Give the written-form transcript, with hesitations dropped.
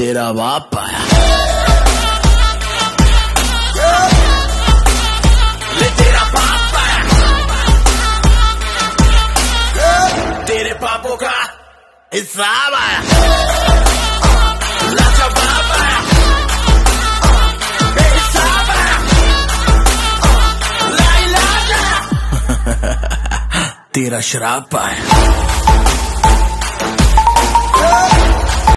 तेरा बाप आया, ले तेरा बाप आया, तेरे पापों का हिसाब आया, लाचा बाप आया, बेहिसाब आया, ला इलाज आया, तेरा श्राप आया।